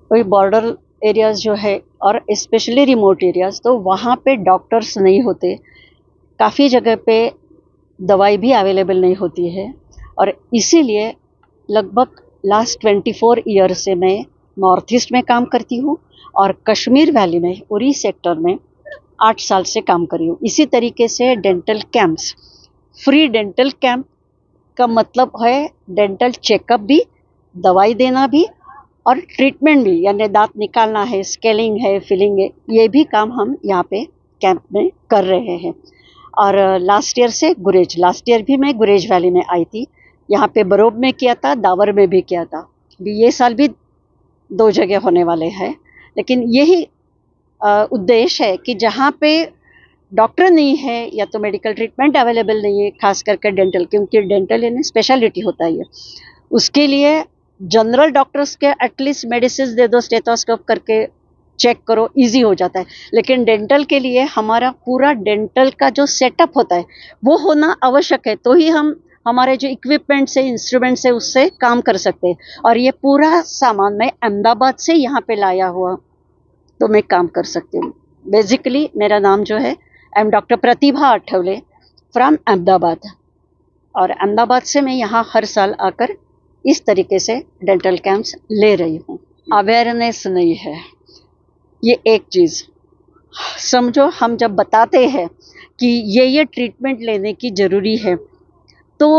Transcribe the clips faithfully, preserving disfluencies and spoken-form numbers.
कोई border areas जो है और स्पेशली रिमोट एरियाज़, तो वहाँ पे डॉक्टर्स नहीं होते, काफ़ी जगह पे दवाई भी अवेलेबल नहीं होती है। और इसीलिए लगभग लास्ट ट्वेंटी फोर ईयर से मैं नॉर्थ ईस्ट में काम करती हूँ और कश्मीर वैली में उरी सेक्टर में आठ साल से काम कर रही हूँ। इसी तरीके से dental camps, free dental camp का मतलब है डेंटल चेकअप भी, दवाई देना भी और ट्रीटमेंट भी, यानी दांत निकालना है, स्केलिंग है, फिलिंग है, ये भी काम हम यहाँ पे कैंप में कर रहे हैं। और लास्ट ईयर से गुरेज, लास्ट ईयर भी मैं गुरेज वैली में आई थी, यहाँ पे बरोब में किया था, दावर में भी किया था। भी ये साल भी दो जगह होने वाले हैं, लेकिन यही उद्देश्य है कि जहाँ पे डॉक्टर नहीं है या तो मेडिकल ट्रीटमेंट अवेलेबल नहीं है, खास करके डेंटल, क्योंकि डेंटल यानी स्पेशलिटी होता है, उसके लिए जनरल डॉक्टर्स के एटलीस्ट मेडिसिन दे दो, स्टेथोस्कोप करके चेक करो, इजी हो जाता है। लेकिन डेंटल के लिए हमारा पूरा डेंटल का जो सेटअप होता है वो होना आवश्यक है, तो ही हम हमारे जो इक्विपमेंट्स है, इंस्ट्रूमेंट्स है, उससे काम कर सकते हैं। और ये पूरा सामान मैं अहमदाबाद से यहाँ पे लाया हुआ, तो मैं काम कर सकती हूँ। बेसिकली मेरा नाम जो है, I am doctor Pratibha Athavale from Ahmedabad, और अहमदाबाद से मैं यहाँ हर साल आकर इस तरीके से डेंटल कैंप्स ले रही हूँ। अवेयरनेस नहीं है, ये एक चीज़ समझो। हम जब बताते हैं कि ये ये ट्रीटमेंट लेने की ज़रूरी है, तो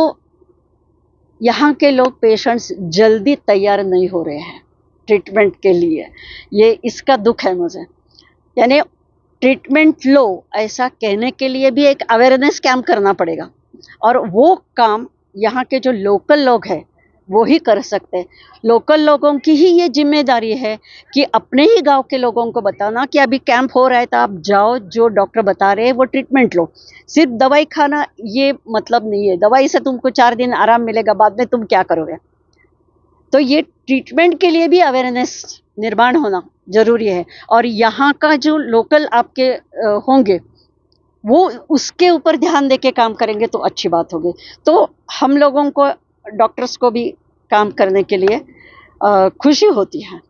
यहाँ के लोग, पेशेंट्स जल्दी तैयार नहीं हो रहे हैं ट्रीटमेंट के लिए। ये इसका दुख है मुझे। यानी ट्रीटमेंट लो ऐसा कहने के लिए भी एक अवेयरनेस कैंप करना पड़ेगा, और वो काम यहाँ के जो लोकल लोग हैं वो ही कर सकते हैं। लोकल लोगों की ही ये जिम्मेदारी है कि अपने ही गांव के लोगों को बताना कि अभी कैंप हो रहा है, तो आप जाओ, जो डॉक्टर बता रहे हैं वो ट्रीटमेंट लो। सिर्फ दवाई खाना ये मतलब नहीं है, दवाई से तुमको चार दिन आराम मिलेगा, बाद में तुम क्या करोगे। तो ये ट्रीटमेंट के लिए भी अवेयरनेस निर्माण होना ज़रूरी है, और यहाँ का जो लोकल आपके होंगे वो उसके ऊपर ध्यान देके काम करेंगे तो अच्छी बात होगी। तो हम लोगों को, डॉक्टर्स को भी काम करने के लिए खुशी होती है।